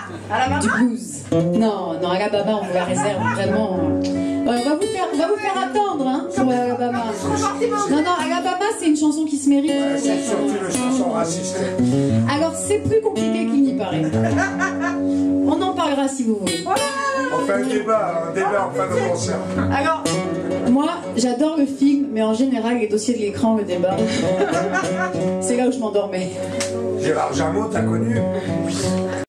Du blues. Non, non, Alabama, on vous la réserve, vraiment. On va vous faire attendre, hein, pour Alabama. Non, non, Alabama, c'est une chanson qui se mérite. Ouais, c'est surtout une chanson raciste. Alors, c'est plus compliqué qu'il n'y paraît. On en parlera si vous voulez. On fait un débat en fin de concert. Alors, moi, j'adore le film, mais en général, les dossiers de l'écran, le débat, c'est là où je m'endormais. Gérard Jameau, t'as connu?